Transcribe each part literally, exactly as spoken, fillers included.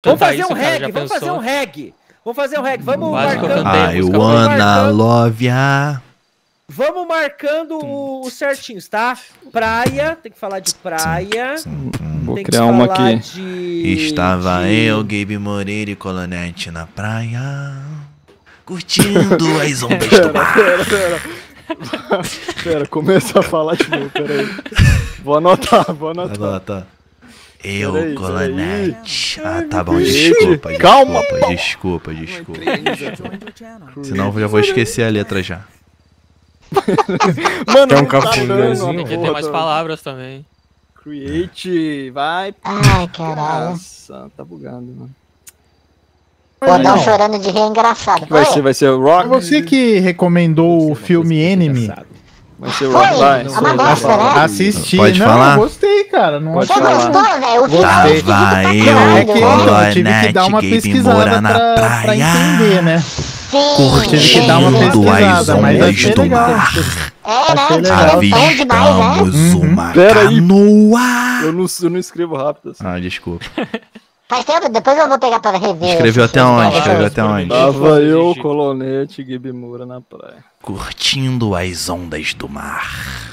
Vamos fazer um reggae, vamos fazer um reggae. Vamos fazer um reggae, vamos marcando. I wanna love ya. Vamos marcando os certinhos, tá? Praia, tem que falar de praia. Vou tem criar uma aqui. De... Estava de... eu, Gabe Moreira e Colonete na praia, curtindo as ondas do mar. Pera, pera. Pera, começa a falar de novo, pera aí. Vou anotar, vou anotar. Anota. Eu, Peraí, Colonete. peraí. Ah, tá bom, Gente, desculpa, calma. Desculpa, desculpa, desculpa. Senão eu já vou esquecer a letra já. Mano, Tem um tá cafunézinho. dando, Tem que ter mais palavras também. Create, vai. Ai, caralho. Nossa, tá bugando, mano. O Odão chorando de rir é engraçado. Vai ser, vai ser o Rock. Você que recomendou o filme Enemy. Vai ser o Rock, vai. É uma bosta, né? Assisti. Pode não, falar? Gostei, cara. Não Pode Você achei- falar. gostou, velho? O final Gostei. do filme Tava tá eu, caralho, É que então, eu tive que Colonete, dar uma Gabe pesquisada Moura na pra, pra praia. entender, né? Sim. Tive que dar uma Curtindo as pesquisada, mas ondas achei do legal. mar. É, né? Achei legal. Diferentão demais, né? Avistamos uma Pera aí. canoa. Eu não, eu não escrevo rápido assim. Ah, desculpa. Faz tempo, depois eu vou pegar pra rever. Escreveu até onde? Escreveu até onde? Tava eu, Colonete e Gabe Moura na praia. Curtindo as ondas do mar.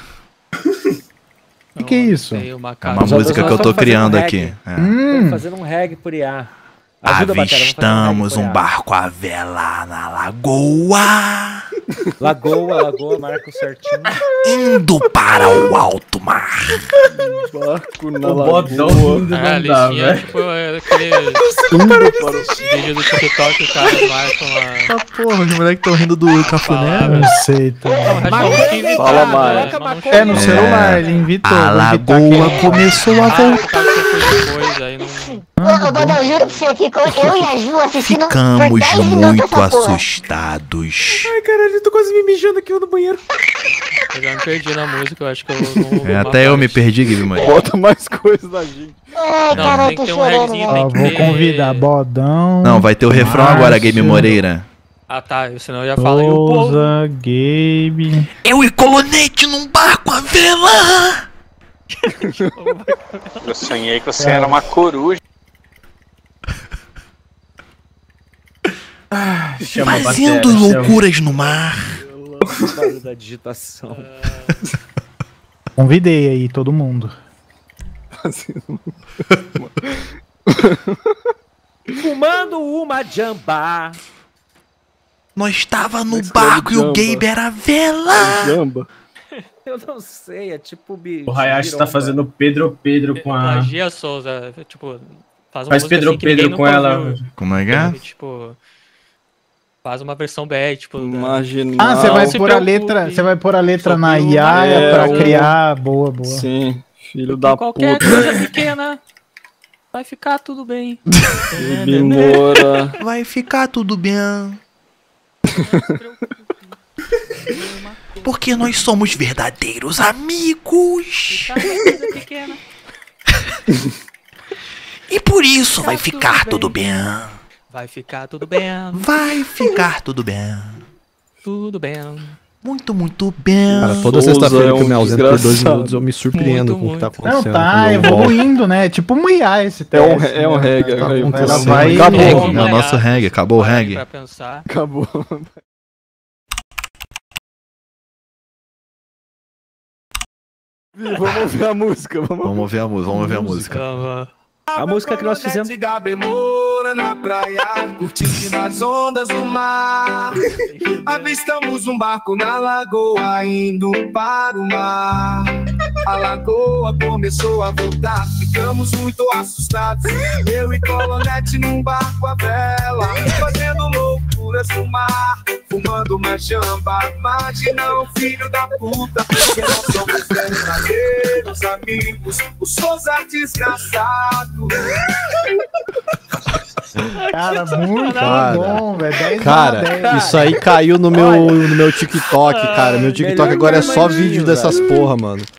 O que é isso? Tem uma É cara. uma Já música tô- que eu só tô fazendo criando reggae. aqui. É. Estamos fazendo um reggae por I A. Ajuda, Batera, vamos fazer Avistamos reggae um por I A. barco à vela na lagoa, Lagoa, lagoa, marco certinho. indo para o alto mar. Barco na O bodão lagoa. ainda É, a não dá, listinha, velho. tipo, é aquele vídeo do TikTok que o cara marca uma... Ah, porra, os moleques tão rindo do cafuné. Não sei, tá. Maconha Fala inventada, mais. coloca maconha É no É. celular, ele invitou. A vou invitar lagoa quem- começou a Ah, voltar. por causa que foi depois, aí não... Ô, Bodão, eu juro pra você que eu e a Ju assistindo por Ficamos dez minutos muito essa porra. assustados. Ai, caralho, eu tô quase me mijando aqui no banheiro. Eu já me perdi na música, eu acho que eu não ouvi É, uma até eu me parte. perdi, Gabe Moreira. Bota mais coisas da gente. Ai, Não, caralho, tem tô que ter um chorando, regzinho, velho. Ó, tem vou que- convidar Bodão. Não, vai ter o refrão agora, Gabe Márcio, Moreira. Ah tá, senão eu já falo aí o povo. Souza, Gabe. Eu e Colonete num barco à vela. Eu sonhei que você era uma coruja. Chama a Fazendo batera, chama. loucuras no mar. Barulho da digitação. Convidei aí todo mundo. Fumando uma jambá. Nós estava no Mas barco e o jamba. Gabe era a vela. Jamba. Eu não sei, é tipo... bi- O Hayashi tá giromba. fazendo Pedro Pedro com a... Plagia Souza, tipo... Faz uma Faz música Pedro assim que ninguém Pedro com nunca ela. ouviu. Como é que é? Tipo... Faz uma versão B R, tipo... da- Marginal. Ah, você vai se pôr a preocupe. letra, você vai pôr a letra na Sobre o I A é, pra o- criar. Boa, boa. Sim, filho da Qualquer puta. coisa pequena vai ficar tudo bem. Gabe Moura. Vai ficar tudo bem. Porque nós somos verdadeiros amigos. Qualquer coisa pequena. E por isso vai Tá ficar tudo tudo bem. Vai ficar tudo bem. Vai ficar tudo bem. Tudo bem. Muito, muito bem. Cara, toda Souza sexta-feira é que eu me um ausento por dois desgraçado. minutos, eu me surpreendo Muito, com o que tá muito. Não, acontecendo. tá quando eu volto. evoluindo, né? Tipo um I A esse É um, teste, é um né? reggae. Tá aí, acontecendo. então. vai- Acabou. É o nosso reggae, acabou o Para aí reggae. Pra pensar. Acabou. Vi, vamos ver a música. Vamos Vamos ouvir a música, vamos ouvir a música. Tava- A música que nós fizemos... Gabe Moura na praia, curtindo as ondas do mar. Avistamos um barco na lagoa, indo para o mar. A lagoa começou a voltar, ficamos muito assustados. Eu e Colonete num barco à vela, fazendo loucuras no mar, fumando uma jamba. Imagina o filho da puta, porque nós somos verdadeiros amigos. O Souza desgraçado. Cara, muito Cara, bom, velho. dez Cara, barra dez. isso aí caiu no meu, no meu TikTok, cara. Meu TikTok melhor agora é que eu só imagino, vídeo dessas porra, mano.